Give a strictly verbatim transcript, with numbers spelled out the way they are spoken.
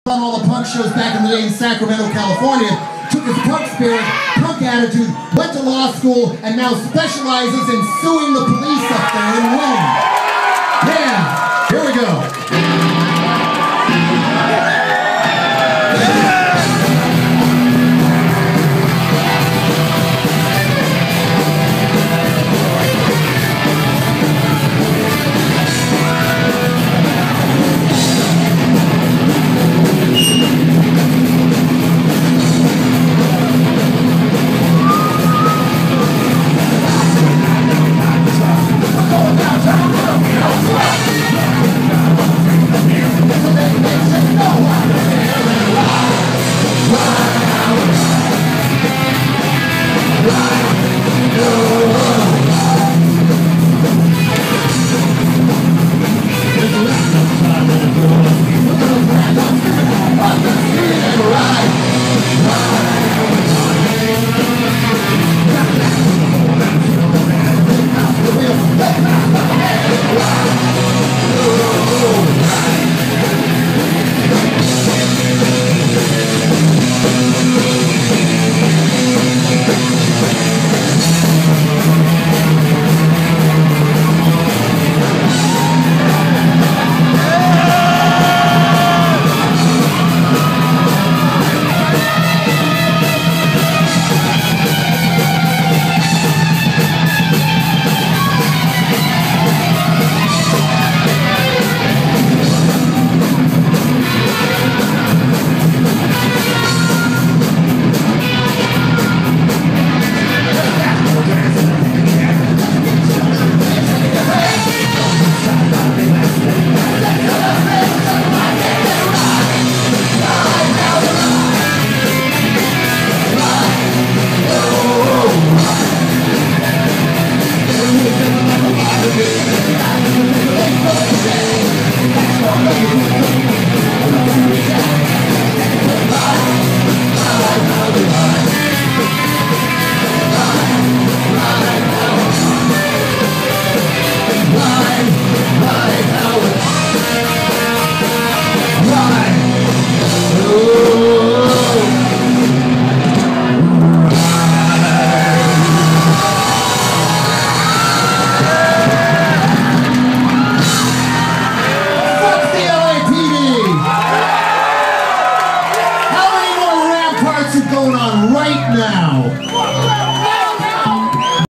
on all the punk shows back in the day in Sacramento, California, took his punk spirit, punk attitude, went to law school, and now specializes in suing the police up there and winning. Yeah, here we go.